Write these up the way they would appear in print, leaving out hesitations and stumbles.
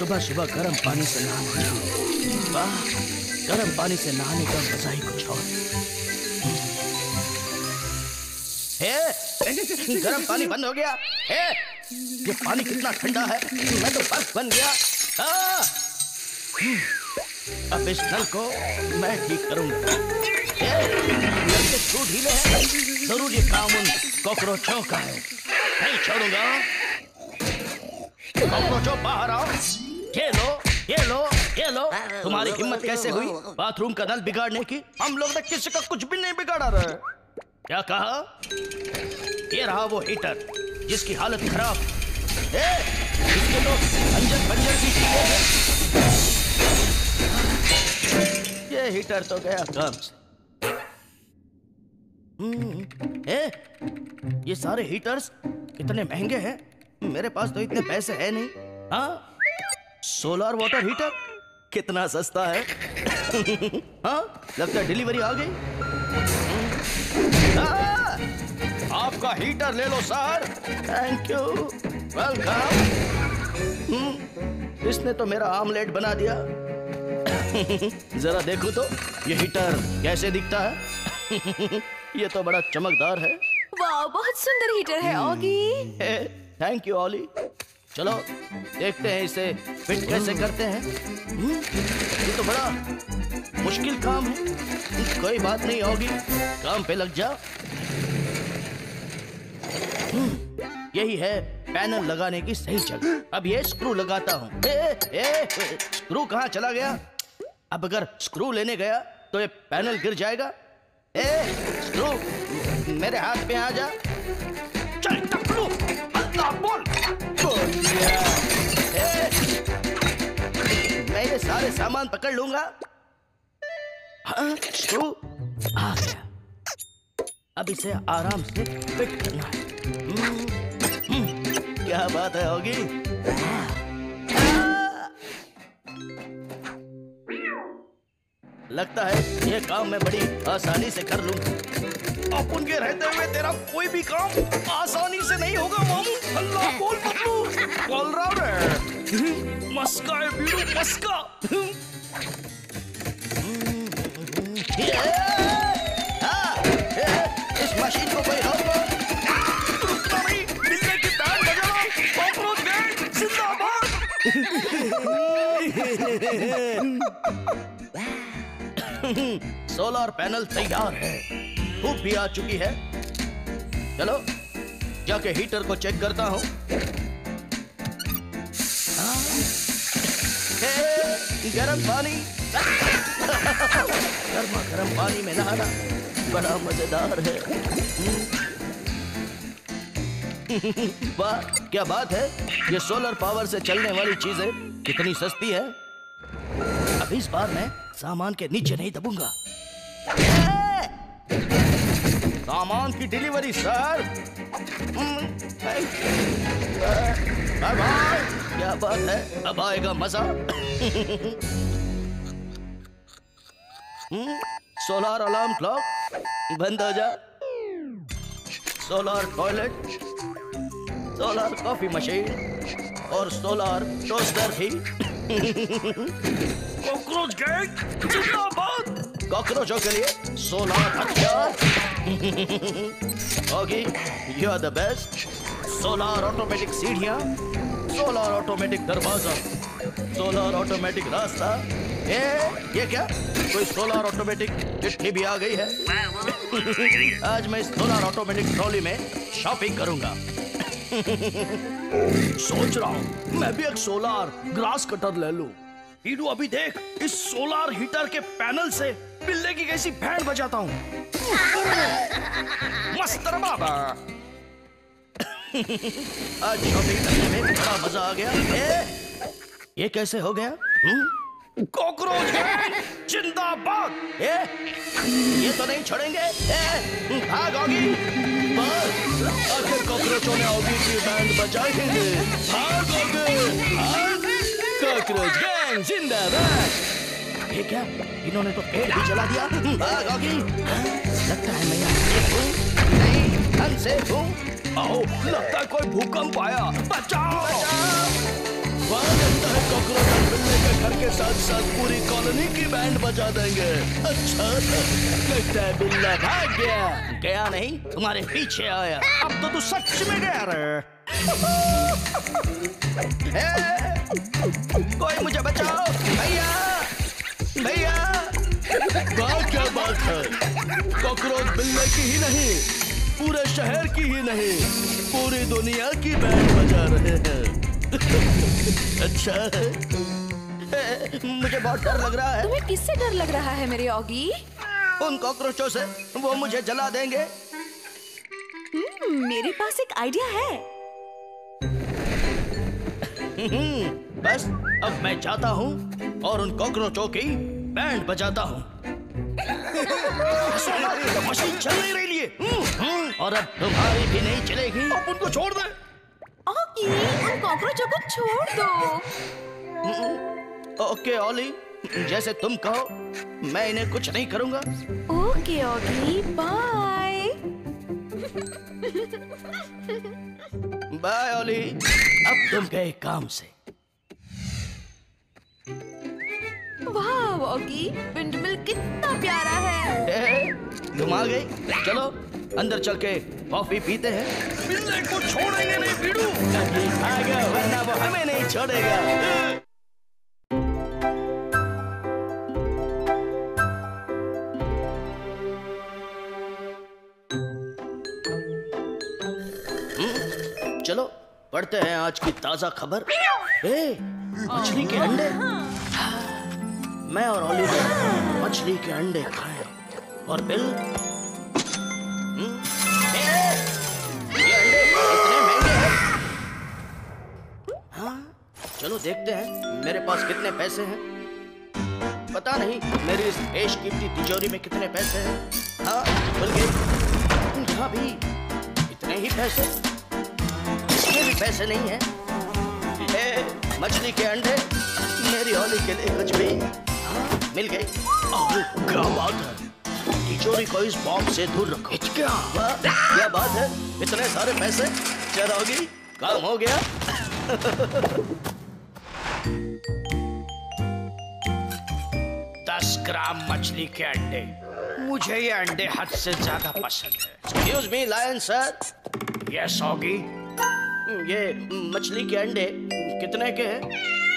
सुबह सुबह गर्म पानी से नहाना चाहिए। वाह, गर्म पानी से नहाने का मजा ही कुछ और। गर्म पानी बंद हो गया। ये पानी कितना ठंडा है, मैं तो बर्फ बन गया। अब इस नल को मैं ठीक करूंगा। नल के स्क्रू ढीले हैं, जरूर ये काम उन कॉकरोचों का है। नहीं छोड़ूंगा। कॉकरोचों बाहर आओ। ये लो, ये लो, ये लो। तुम्हारी हिम्मत कैसे हुई बाथरूम का नल बिगाड़ने की? हम लोग ने किसी का कुछ भी नहीं बिगाड़ा रहे। क्या कहा? ये रहा वो हीटर जिसकी हालत खराब। इसके तो अंजन बंजर भी चुके हैं। ये हीटर तो गया काम से। ये सारे हीटर्स कितने महंगे हैं। मेरे पास तो इतने पैसे हैं नहीं। हाँ, सोलर वाटर हीटर कितना सस्ता है। हाँ, लगता है डिलीवरी आ गई। आपका हीटर ले लो सर। Thank you, welcome. इसने तो मेरा आमलेट बना दिया। जरा देखो तो ये हीटर कैसे दिखता है। ये तो बड़ा चमकदार है। वाह, बहुत सुंदर हीटर है ऑगी। थैंक यू ऑली। चलो देखते हैं इसे फिट कैसे करते हैं। ये तो बड़ा मुश्किल काम है। कोई बात नहीं ऑगी, काम पे लग जा। यही है पैनल लगाने की सही जगह। अब ये स्क्रू लगाता हूँ। स्क्रू कहाँ चला गया? अब अगर स्क्रू लेने गया तो ये पैनल गिर जाएगा। स्क्रू मेरे हाथ में आ जा। चल टकलू, अल्लाह बोल। मैं ये सारे सामान पकड़ लूंगा। हाँ, स्क्रू आ गया। अब इसे आराम से फिट करना है। क्या बात है होगी। लगता है ये काम मैं बड़ी आसानी से कर लूंगा। अब उनके रहते हुए तेरा कोई भी काम आसानी से नहीं होगा मामू। अल्लाह बोल पतलू। बोल रहा है मस्का है बीड़ू, मस्का। इस मशीन को कोई रोको। बिल्ले की बैंड बजाओ। कॉकरोच गैंग जिंदाबाद। सोलर पैनल तैयार है। धूप भी आ चुकी है। चलो जाके हीटर को चेक करता हूँ। गरम पानी। गर्मा गर्म पानी में नहाना बड़ा मजेदार है। वाह, क्या बात है। ये सोलर पावर से चलने वाली चीजें कितनी सस्ती है। अब इस बार मैं सामान के नीचे नहीं दबूंगा। सामान की डिलीवरी सर। Bye bye. क्या बात है, अब आएगा मजा। सोलर अलार्म क्लॉक बंद हो जा। Solar toilet, solar coffee machine और सोलर टोस्टर भी। कॉकरोच गैंग जिंदाबाद। कॉकरोचों के लिए सोलर हथियार। Okay, you are the best. Solar automatic सीढ़ियां, सोलर ऑटोमेटिक दरवाजा, सोलर ऑटोमेटिक रास्ता। ये क्या? कोई सोलर ऑटोमेटिक चिट्ठी भी आ गई है। आज मैं इस सोलर ऑटोमेटिक ट्रॉली में शॉपिंग करूंगा। सोच रहा हूँ मैं भी एक सोलर ग्रास कटर ले लूं। हीरू अभी देख, इस सोलर हीटर के पैनल से बिल्ले की कैसी बैंड बजाता हूँ। मस्त बाबा। आज शॉपिंग करने में बड़ा मजा आ गया। ये कैसे हो गया? कॉकरोच जिंदाबाद। ये तो नहीं छोड़ेंगे। भाग ऑगी। आखिर कॉकरोचों ने ऑगी की बैंड बजाई है। भाग ऑगी। कॉकरोच गैंग जिंदाबाद। ये क्या? इन्होंने तो पेड़ भी जला दिया। भाग ऑगी। लगता है मैं यहाँ सेफ हूँ। नहीं, ढंग से हूँ। आओ, लगता है कोई भूकंप आया। बचाओ। लगता है कॉकरोच और बिल्ली के घर के साथ साथ पूरी कॉलोनी की बैंड बजा देंगे। अच्छा लगता है बिल्ला भाग गया। गया नहीं, तुम्हारे पीछे आया। अब तो तू सच में गया रे। कोई मुझे बचाओ भैया, भैया। क्या बात है, कॉकरोच बिल्ले की ही नहीं, पूरे शहर की ही नहीं, पूरी दुनिया की बैंड बजा रहे हैं। अच्छा है। मुझे बहुत डर लग रहा है। तुम्हें किससे डर लग रहा है मेरे ऑगी? उन कॉकरोचों से, वो मुझे जला देंगे। मेरे पास एक आइडिया है। बस अब मैं जाता हूँ और उन कॉकरोचों की बैंड बजाता हूँ। मशीन चल नहीं रही है। और अब तुम्हारी भी नहीं चलेगी। अब उनको छोड़ दे। ऑगी, उन कॉकरोचों को छोड़ दो। ओके ऑली, जैसे तुम कहो, मैं इन्हें कुछ नहीं करूँगा। Okay Oggy, bye. Bye Olly, अब तुम गए काम से। वाह ऑगी, विंडमिल कितना प्यारा है। तुम आ गई, चलो अंदर चल के कॉफी पीते हैं। बिल्ले को छोड़ेंगे नहीं बीड़ू। अभी भागो वरना वो हमें नहीं छोड़ेगा। चलो पढ़ते हैं आज की ताजा खबर। मछली के अंडे। मैं और ओलिवर मछली के अंडे खाएं और बिल, ये अंडे इतने महंगे हैं। हाँ, चलो देखते हैं मेरे पास कितने पैसे हैं। पता नहीं मेरी इस बेशकीमती तिजोरी में कितने पैसे हैं। हाँ, खुल गई। यहाँ भी इतने ही पैसे, इसमें भी पैसे नहीं है। मछली के अंडे मेरी ओली के लिए कुछ भी। मिल गई। क्या बात है, तिजोरी को इस बॉम्ब से दूर रखो। क्या बात है, इतने सारे पैसे। चलोगी, काम हो गया। 10 ग्राम मछली के अंडे। मुझे ये अंडे हद से ज्यादा पसंद है। Excuse me lion sir. Yes Oggy. ये मछली के अंडे कितने के हैं?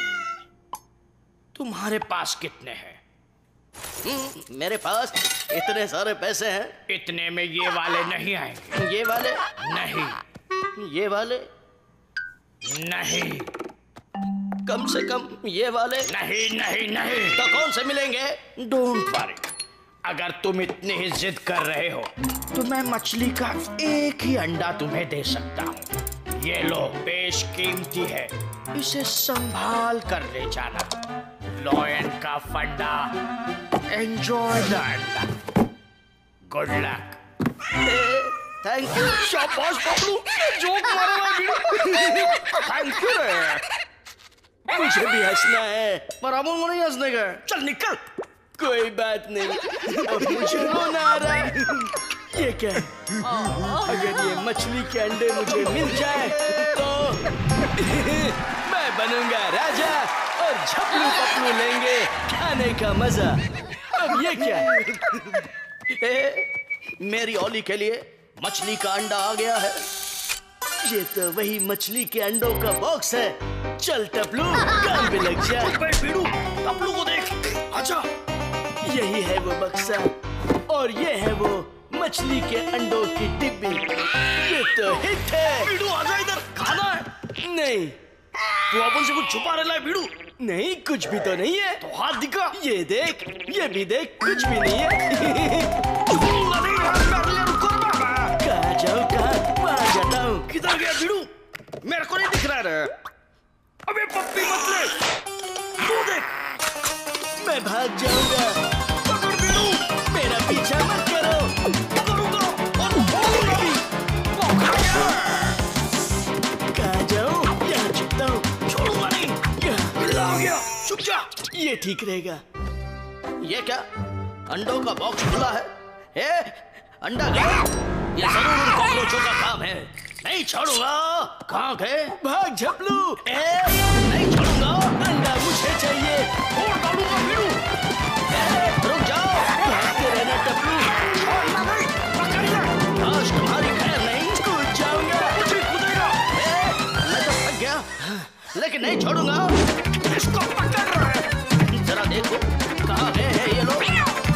तुम्हारे पास कितने हैं? मेरे पास इतने सारे पैसे हैं। इतने में ये वाले नहीं आएंगे। ये वाले नहीं। ये वाले नहीं। कम से कम ये वाले नहीं नहीं नहीं। तो कौन से मिलेंगे? डोंट वरी, अगर तुम इतनी ही जिद कर रहे हो तो मैं मछली का एक ही अंडा तुम्हें दे सकता हूँ। ये लो, बेशकीमती है, इसे संभाल कर ले जाना। लॉयन का फंडा, एंजॉय द अंडा। Good luck. Thank you. शाबाश पपलू, जोक मारा। थैंक यू रे। मुझे भी हंसना है, पर अमूल को नहीं हंसने का। चल निकल। कोई बात नहीं, अब मुझे रोना आ रहा है। ये क्या है? अगर ये मछली के अंडे मुझे मिल जाए तो मैं बनूंगा राजा और झपलू पपलू लेंगे खाने का मजा। अब ये क्या है? मेरी ओली के लिए मछली का अंडा आ गया है। ये तो वही मछली के अंडों का बॉक्स है। चल टपलू, काम पे लग जा। पीड़ू, टपलू को देख। अच्छा, यही है वो बक्सा और ये है वो मछली के अंडों की डिब्बी। ये तो हिट है। पीड़ू आजा इधर, खाना है। नहीं, तू अपन से कुछ छुपा रहा है पीड़ू? नहीं, कुछ भी तो नहीं है। तो हाथ दिखा। ये देख, ये भी देख, कुछ भी नहीं है। कहाँ जाऊँ, कहाँ? वहाँ जाता हूँ। किधर गया पीड़ू? मेरे को नहीं दिख रहा है। अबे पप्पी मत ले, तू देख। मैं भाग जाऊंगा। पकड़ पीड़ू, मेरा पीछा मत करो। करूंगा और होगा भी। वो खा गया। कहाँ जाऊँ? यहाँ छुपता हूँ। छोड़ूंगा नहीं। बिल्ला हो गया, छुप जा। ये ठीक रहेगा। ये क्या? अंडों का बॉक्स खुला है। अंडा गया? ये जरूर उन कॉकरोचों का काम है। नहीं छोड़ूंगा। कहाँ गए? भाग झपलू। नहीं छोड़ूंगा। अंडा मुझे चाहिए। फोड़ डालूंगा बीड़ू। रुक जाओ। भागते रहना टपलू। छोड़ना नहीं, पकड़ ले। आज तुम्हारी खैर नहीं। कूद जाऊंगा। मुझे कूदेगा। मैं तो थक गया, लेकिन नहीं छोड़ूंगा। इसको पकड़। जरा देखो कहाँ गए हैं ये लोग।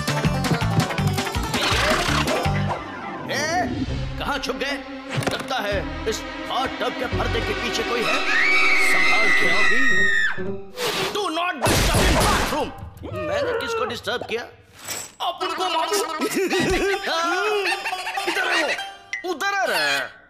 कहाँ छुप गए? लगता है इस हॉट टब के पर्दे के पीछे कोई है। संभाल के आओगी। Do not disturb in bathroom. मैंने किसको डिस्टर्ब किया? अपन को मालूम। इधर है वो, उधर है।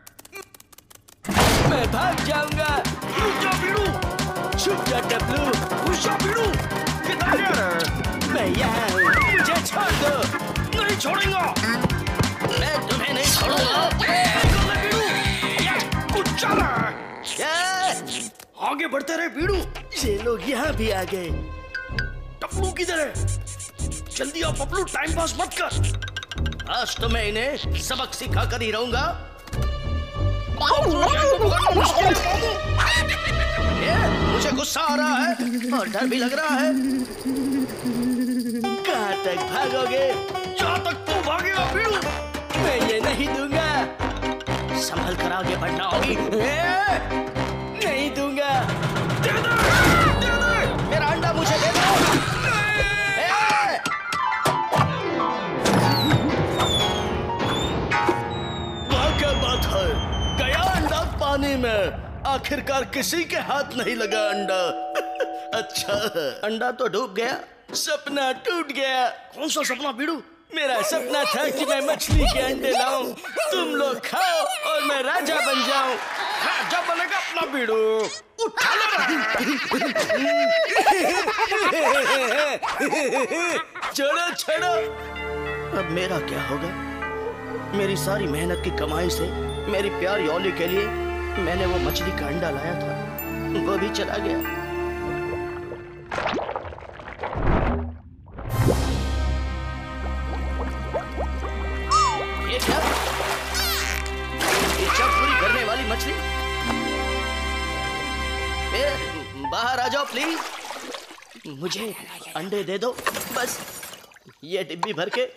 मैं भाग जाऊंगा। रुक जा बीड़ू। छुप जा टपलू। रुक जा बीड़ू। किधर है? मैं यहाँ हूँ। मुझे छोड़ दो। नहीं छोड़ूंगा। मैं तुम्हें नहीं छोड़ूंगा। आगे बढ़ते रहे बीड़ू। ये लोग यहाँ भी आ गए। टप्पू किधर है? जल्दी आओ पप्पू, टाइम पास मत कर। आज तो मैं इन्हें सबक सिखा कर ही रहूंगा। मुझे गुस्सा आ रहा है और डर भी लग रहा है। कहाँ तक भागोगे? जहाँ तक तू भागेगा बीड़ू। मैं ये नहीं दूंगा। संभल कर आगे बढ़ना होगी। नहीं दूंगा। दे दे, दे दे। मेरा अंडा मुझे दे दो। क्या बात है, गया अंडा पानी में। आखिरकार किसी के हाथ नहीं लगा अंडा। अच्छा, अंडा तो डूब गया। सपना टूट गया। कौन सा सपना बीड़ू? मेरा सपना था कि मैं मछली के अंडे लाऊं, तुम लोग खाओ और मैं राजा बन जाऊं। राजा बनेगा अपना बीड़ू। उठा ले। छोड़ो छोड़ो। अब मेरा क्या होगा? मेरी सारी मेहनत की कमाई से मेरी प्यारी ओली के लिए मैंने वो मछली का अंडा लाया था, वो भी चला गया। ये क्या? इच्छा पूरी करने वाली मछली। बाहर आ जाओ प्लीज। मुझे अंडे दे दो बस, ये डिब्बी भर के।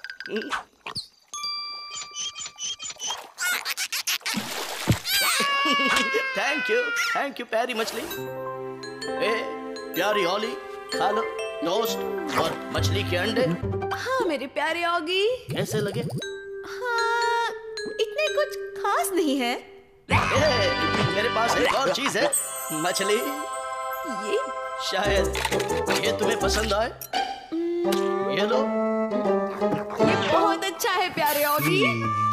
थैंक यू प्यारी मछली। प्यारी ओली, खा लो टोस्ट और मछली के अंडे। हाँ मेरे प्यारे ऑगी। कैसे लगे? हाँ, इतने कुछ खास नहीं है। मेरे पास एक और चीज है, मछली। ये शायद ये तुम्हें पसंद आए। ये लो। बहुत अच्छा है प्यारे ऑगी।